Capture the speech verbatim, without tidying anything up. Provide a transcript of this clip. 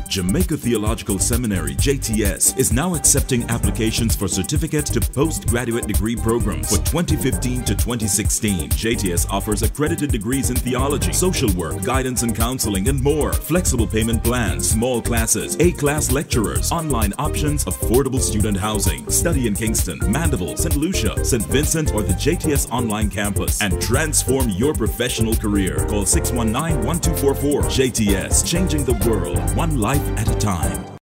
Jamaica Theological Seminary, J T S, is now accepting applications for certificate to postgraduate degree programs for twenty fifteen to twenty sixteen. J T S offers accredited degrees in theology, social work, guidance and counseling, and more. Flexible payment plans, small classes, A-class lecturers, online options, affordable student housing. Study in Kingston, Mandeville, Saint Lucia, Saint Vincent, or the J T S online campus and transform your professional career. Call six one nine, one two four four. J T S, changing the world one life at a time.